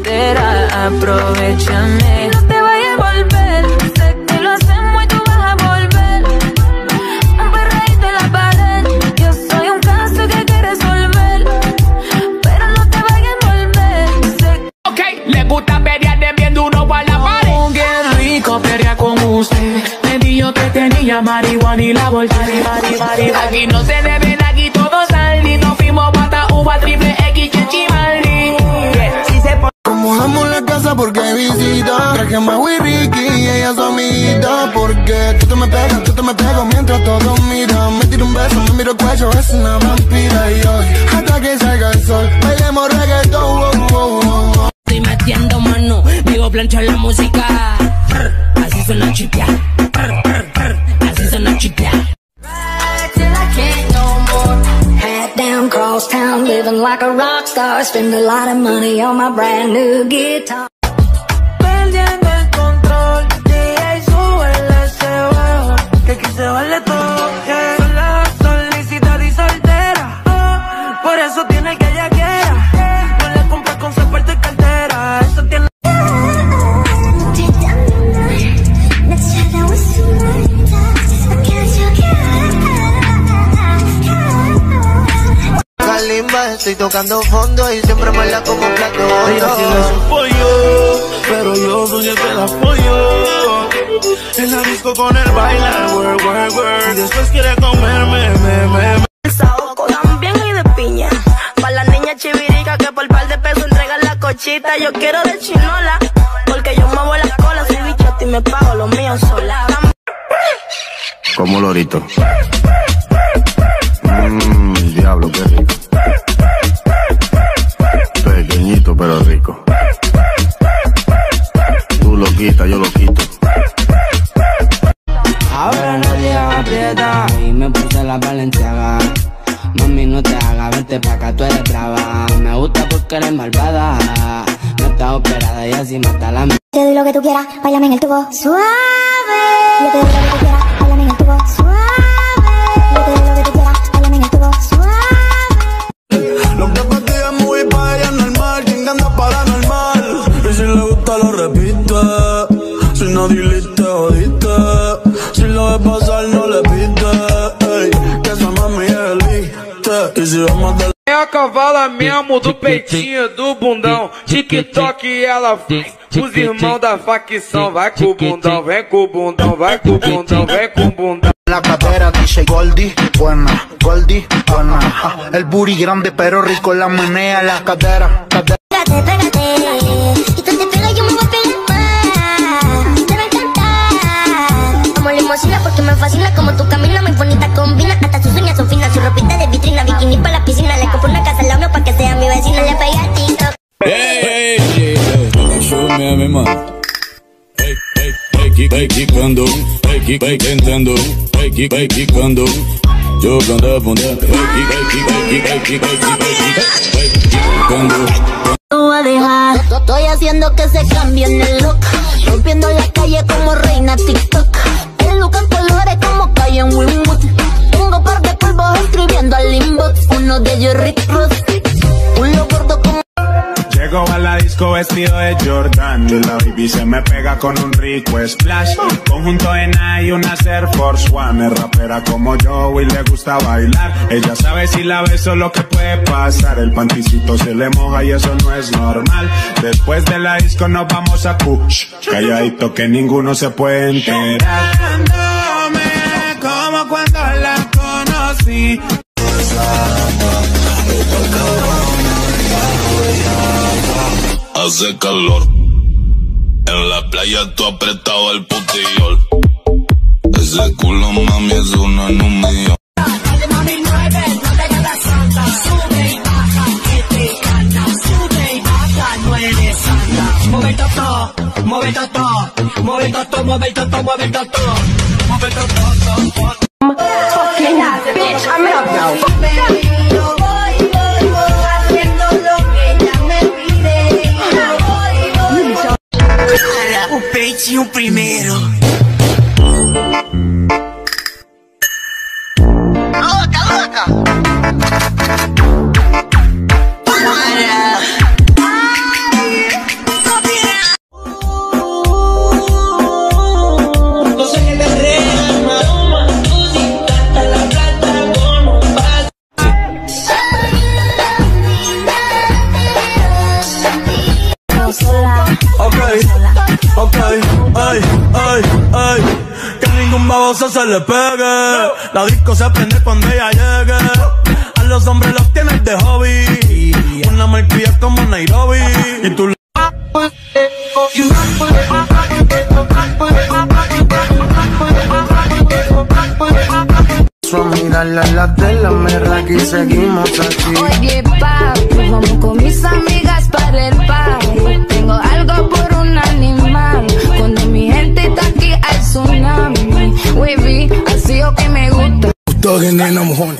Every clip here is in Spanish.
soltera, aprovechame. No te vayas a volver, sé que lo hacemos y tú vas a volver. Un perreíto en la pared, yo soy un caso que hay que resolver. Pero no te vayas a volver, sé. Ok, le gusta pelear de viendo uno a la pared. Oh, qué rico pelear con usted. Me dijo que tenía marihuana y la volteé. Aquí no se deben, aquí todo salí. Nos fuimos pata uva triple X chichimaldi. Si se pone. Mojamos la casa porque hay visita. Traje más Ricky y ella su amiguita. Porque tú te me pegas mientras todos miran. Me tiro un beso, me miro el cuello, es una vampira. Y hoy, hasta que salga el sol, bailemos reggaetón. Estoy metiendo mano, digo planchar la música. Así suena chipia. Así suena chipia. Down cross town, living like a rock star. Spend a lot of money on my brand new guitar. Perdiendo el control, DJ súbele ese bajo, que aquí se vale todo. Sola, solicitada y soltera, por eso tiene el que ella quiera. No le compras con su parte cartera, eso tiene. Kalimba, estoy tocando fondo y siempre me la como plato hondo. Ella tiene su pollo, pero yo soy el que la apoyo. En la disco con el bailar, y después quiere comerme, El saoco también y de piña. Pa' la niña chivirica que por par de pesos entregan la cochita. Yo quiero de chinola, porque yo muevo la cola. Soy bichote y me pago lo mío sola. Como lorito. Diablo, qué rico. Pequeñito pero rico. Tú lo quitas, yo lo quito. Ahora nadie aprieta y me puse la Balenciaga. Mami, no te hagas, vente pa' acá, tú eres brava. Me gusta porque eres malvada. No estás operada y así mata la mierda. Te doy lo que tú quieras, bailame en el tubo suave. Yo te doy lo que tú quieras, bailame en el tubo suave. Yo te doy lo que tú quieras, bailame en el tubo suave. Lo que para ti es muy pa' ella normal, quien anda paranormal. Y si le gusta lo repite, si no diliste, jodiste. Si lo ves pasar no le pite, ey, que esa mami es elite. E se vamos a É a cavala mesmo do peitinho, do bundão. TikTok ela faz. Os irmãos da facção. Vai com o bundão, vem com o bundão, vai com o bundão, vem com o bundão. La cadera dice Goldie, buena, Goldie, buena. El booty grande pero rico, la menea, la cadera. Pégate, y tú te pegas, yo me voy a pegar más. Te va a encantar. Como limosina porque me fascina como tu camino muy bonita combina. Hasta sus uñas son finas, su ropita de vitrina, bikini para la piscina. Le compro una casa al lado mío pa' que sea mi vecina. Le pegué a TikTok. show me a mi mano. Quicando, quicando, quicando. Jogando a bunda, No voy a dejar. Estoy haciendo que se cambien el look. Rompiendo la calle como reina TikTok. El look en colores como calle en Winwood. Tengo par de polvos escribiendo al inbox. Uno de ellos Rick Ross. Un lo gordo como. Llego a la disco vestido de Jordan y la baby se me pega con un rico splash. Conjunto en y una Air Force One. Es rapera como yo y le gusta bailar. Ella sabe si la beso lo que puede pasar. El panticito se le moja y eso no es normal. Después de la disco nos vamos a push. Calladito que ninguno se puede enterar. Como cuando la conocí. hace calor. En la playa tú apretado el putillol. Ese culo, mami, es uno en un millón. Mami, mueve, no te hagas santa. Sube y baja, que te canta. Sube y baja, no eres santa. Mueve el toto, mueve el toto. Mueve el toto, mueve el toto, mueve el toto. Mueve el toto. Fucking bitch, I'm up now. O peitinho primeiro. ¡Loca, loca! se le pegue. La disco se prende cuando ella llegue. A los hombres los tienes de hobby. Una marquilla como Nairobi. Y tú A mirarla a la tela, merda, aquí seguimos aquí. Oye, papi, vamos con mis amigas para el party. Tengo algo por un animal. Cuando mi gente está aquí hay tsunami. Wavy, así o que me gusta. Thuggin' and I'm horny.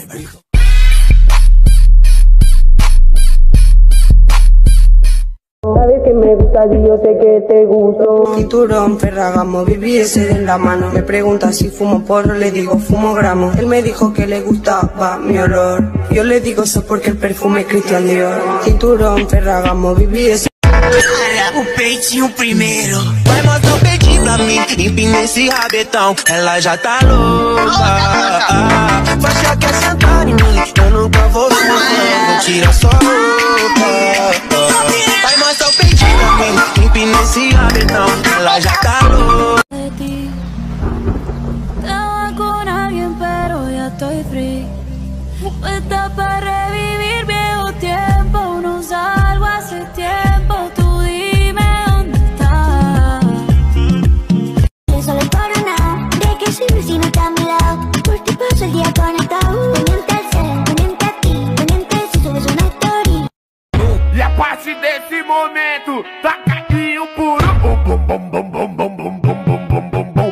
Sabes que me gusta y yo sé que te gusto. Cinturón, Ferragamo, viviese de la mano. Me pregunta si fumo porro, le digo fumo gramo. Él me dijo que le gustaba mi olor. Yo le digo eso porque el perfume es Christian Dior. Cinturón, Ferragamo, viviese. O peitinho primeiro. Vai mostrar o peitinho pra mim. Empina esse rabetão, ela já tá louca. Vai achar que é sentar em mim. Eu nunca vou sentar. Vou tirar sua roupa. Vai mostrar o peitinho pra mí. Empina esse rabetão, ela já tá louca. Estaba con alguien pero ya estoy free. Puesta para revivir viejo tiempo. No salgo hace tiempo. Tú dime dónde estás. Yo solo por nada. ¿De qué sirve si no está a mi lado? Por ti paso el día conectado. Pendiente al ser, pendiente a ti. Pendiente si subes una story. E a partir desse momento, tá caquinho puro. Bum, bum, bum, bum, bum, bum, bum, bum, bum, bum, bum, bum.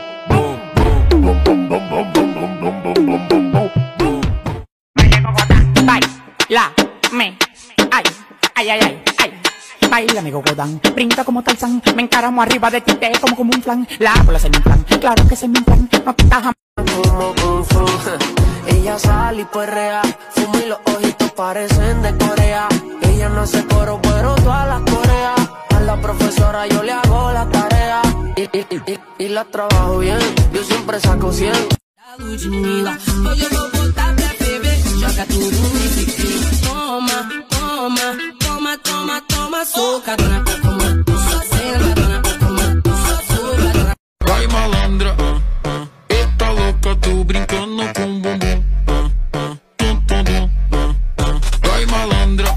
Baila mi gogodán, brinca como Tarzán. Me encaramo arriba de ti, te como un flan. La bola se me inflan, claro que se me inflan. No te tajas. Ella sale y perrea, fuma y los ojitos parecen de Corea. Ella no hace coro, pero todas las coreas. A la profesora yo le hago la tarea y la trabajo bien, yo siempre saco 100. Hoy eu vou botar pra ferver. Joga tudo no piqui. Toma, toma, toma, toma, toma. Socadona pra tomar. Só sentadona pra tomar. Só socadona. Vai malandra, eita louca, tô brincando com bumbum. Tum, tum, tum. Vai malandra.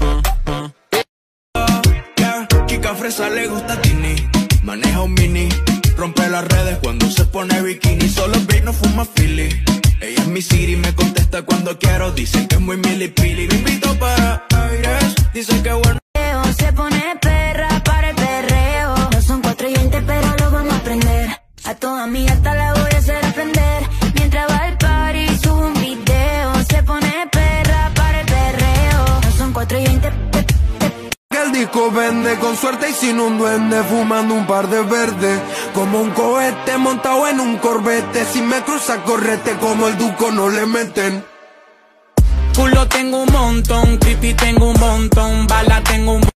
Chica fresa le gusta Tini, maneja un mini, rompe las redes cuando se pone bikini. Solo ve no fuma Philly. Ella es mi Siri, me contesta cuando quiero. Dicen que es muy milipili. Me invito para aires, dicen que bueno. Se pone perra para el perreo. No son 4 y 20 pero lo vamos a aprender. A toda mi hasta la voy a hacer aprender. Mientras va al party subo un video. Se pone perra para el perreo. No son 4 y 20. Que el disco vende con suerte y sin un duende, fumando un par de verdes, como un cohete montado en un corbete. Si me cruza correte como el Duco no le meten. Culo tengo un montón, creepy tengo un montón, bala tengo un.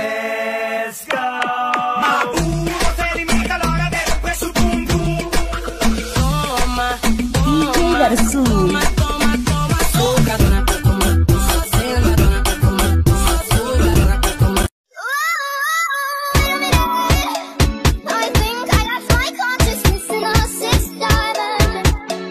DJ Garçom. Toma, toma, toma. Socadona pra tomar. Só sentadona pra tomar. Só socadona pra tomar. I think I lost my consciousness in a sixth diamond.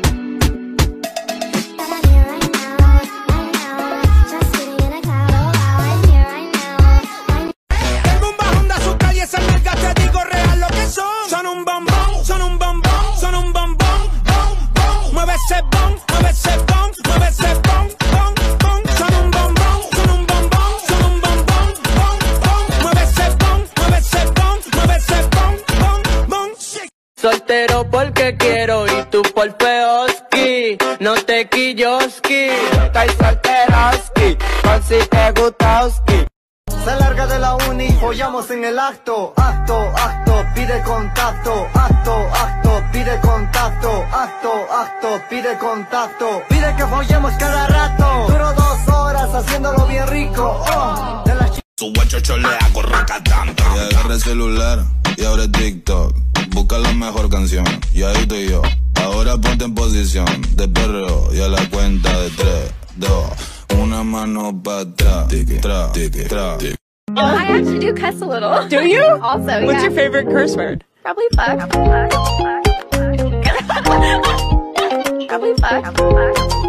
But I'm here right now, just sitting in a cloud. Oh wow, I'm here right now. Tengo un bajón de azúcar y esas nalgas te digo real lo que son. Son un bombón, son un bombón, son un bombón, bom, bom. Mueve ese bom, mueve ese bom, mueve ese bom, bom, bom. Son un bombón, son un bombón, son un bombón, bom, bom. Mueve ese bom, mueve ese bom, mueve ese bom, bom, bom. Soltero porque quiero y tú por feoski. No te quilloski. Estoy solteroski. Por si te gustoski. Se larga de la uni, follamos en el acto. Acto, acto, pide contacto. Acto, acto, pide contacto. Acto, acto, pide contacto. Pide que follemos cada rato. Duro 2 horas haciéndolo bien rico. De la Su guachocho le hago racatán. Y agarra el celular y abre TikTok. Busca la mejor canción y ahí estoy yo. Ahora ponte en posición de perreo y a la cuenta de 3, 2, una mano para atrás. Tra, tra. I actually do cuss a little. Do you? Also, What's yeah. your favorite curse word? Probably fuck. Have we fucked?